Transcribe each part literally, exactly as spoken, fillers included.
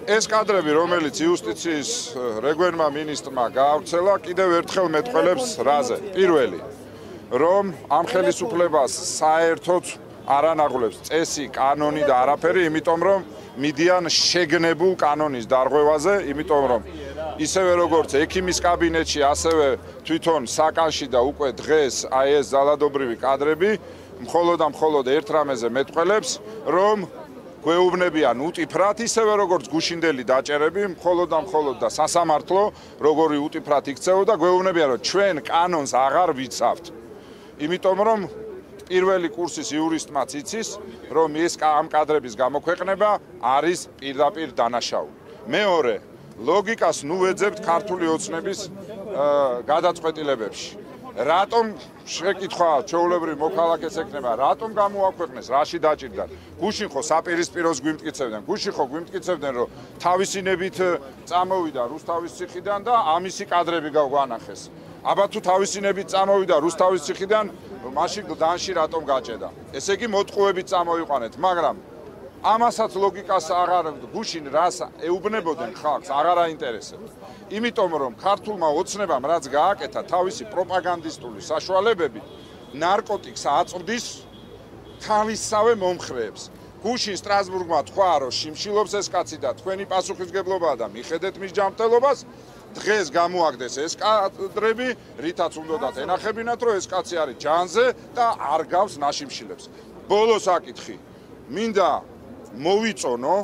ეს კადრები, რომელიც იუსტიციის რეგვენმა მინისტრმა გაავრცელა, კიდევ ერთხელ მეტყველებს რაზე. პირველი, რომ ამ ხელისუფლებას საერთოდ არ ანაღვლებს წესი, კანონი და არაფერი, იმიტომ რომ მიდიან შეგნებულ კანონის დარღვევაზე, იმიტომ რომ ისევე როგორც ექიმის კაბინეტში, ასევე თვითონ საკანში და უკვე დღეს აი ეს ძალადობრივი კადრები მხოლოდ და მხოლოდ ერთ რამეზე მეტყველებს, რომ გვეუბნებიან უტიფრად, ისევე როგორც გუშინდელი დაჭერები, მხოლოდ და მხოლოდ და სასამართლო, როგორი უტიფრად იქცეო და გვეუბნებიან, რომ ჩვენ კანონს აღარ ვიცავთ. იმიტომ რომ პირველი კურსის იურისტმაც იცის, რომ ეს ამ კადრების გამოქვეყნება არის პირდაპირ დანაშაული. მეორე, ლოგიკას ნუ ვეძებთ ქართული ოცნების გადაწყვეტილებებში. რატომ შეკითხვა ჩვეულებრივ მოქალაქეს ექნება, რატომ გამოაქვეყნეს, რაში დაჭირდათ? გუშინ ხო საპირისპიროს გვიმტკიცებდნენ, გუშინ ხო გვიმტკიცებდნენ, რომ თავისინებით წამოვიდა რუსთავის ციხიდან და ამისი კადრები გაგვანახეს. აბა თუ თავისინებით წამოვიდა რუსთავის ციხიდან, მაშინ გლდანში რატომ გაჭედა? ესე იგი მოტყუებით წამოვიყვანეთ, მაგრამ ამასაც ლოგიკას აღარ გუშინ რას ეუბნებოდნენ ხალხს, აღარ აინტერესებთ. იმიტომ რომ ქართულმა ოცნებამ რაც გააკეთა თავისი პროპაგანდისტული საშუალებებით, ნარკოტიკს აწვდის თავისსავე მომხრეებს. გუშინ სტრასბურგმა თქვა, რომ შიმშილობს ეს კაცი და თქვენი პასუხისგებლობაა და მიხედეთ მის ჯანმრთელობას. დღეს გამოაგდეს ეს კადრები, რითაც უნდათ ენახებინათ, რომ ეს კაცი არის ჯანზე და არ გავს ნაშიმშილებს. ბოლო საკითხი. მინდა მოვიწონო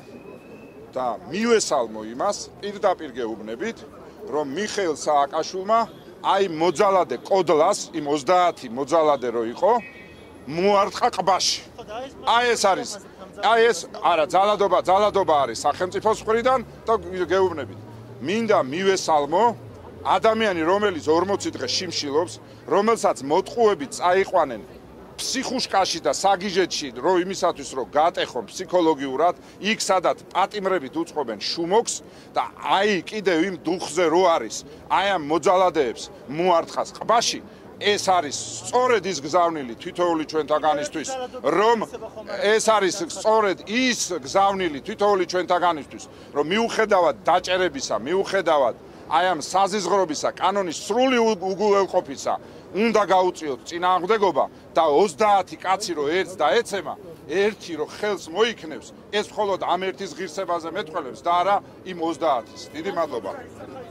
და მივესალმო იმას, პირდაპირ გეუბნებით, რომ მიხეილ სააკაშვილმა აი მოძალადე კოდლას, იმ ოცდაათი მოძალადე რო იყო, მოარტყა ყბაში. აი ეს არის, აი ეს არა, ძალადობა, ძალადობა არის სახელმწიფოს მხრიდან და გეუბნებით. მინდა მივესალმო ადამიანი, რომელიც ორმოცი დღე შიმშილობს, რომელსაც მოტყუებით წაიყვანენ ფსიხუშკაში და საგიჟეთში, რომ იმისათვის რომ გატეხონ ფსიქოლოგიურად, იქ სადაც პატიმრებით უწყობენ შუმოქს და აი კიდევ იმ დუხზე რო არის, აი ამ მოძალადეებს მოარტყას ყბაში, ეს არის სწორედ ის გზავნილი თითოეული ჩვენთაგანისთვის, რომ ეს არის სწორედ ის გზავნილი თითოეული ჩვენთაგანისთვის, რომ მიუხედავად დაჭერებისა, მიუხედავად აი ამ საზიზღრობისა, კანონის სრული უგულებყოფისა, უნდა გაუწიოთ წინააღმდეგობა და ოცდაათი კაცი რო ერთს დაეცემა, ერთი რო ხელს მოიქნევს, ეს მხოლოდ ამ ერთის ღირსებაზე მეტყველებს და არა იმ ოცდაათის. დიდი მადლობა.